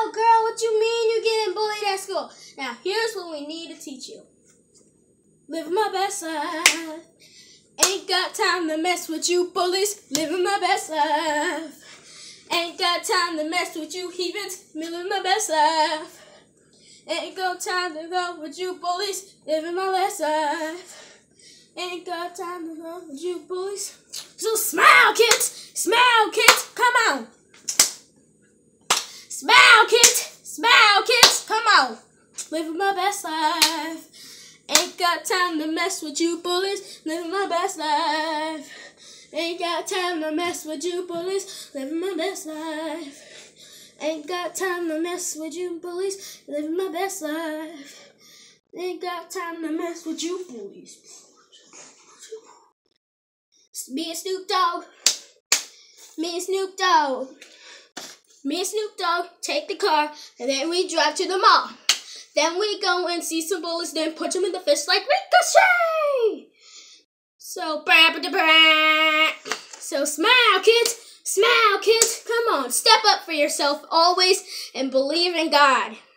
Oh, girl, what you mean you getting bullied at school? Now, here's what we need to teach you. Living my best life. Ain't got time to mess with you bullies. Living my best life. Ain't got time to mess with you heathens. Living my best life. Ain't got time to go with you bullies. Living my best life. Ain't got time to go with you bullies. So smile, kids. Smile, kids. Come on. Smile, kids. Smile, kids. Come on. Living my best life. Ain't got time to mess with you bullies. Living my best life. Ain't got time to mess with you bullies. Living my best life. Ain't got time to mess with you bullies. Living my best life. Ain't got time to mess with you bullies. Me and Snoop Dogg. Me and Snoop Dogg. Me and Snoop Dogg take the car and then we drive to the mall. Then we go and see some bullies, then punch them in the face like Ricochet. So, so smile, kids. Smile, kids. Come on, step up for yourself always and believe in God.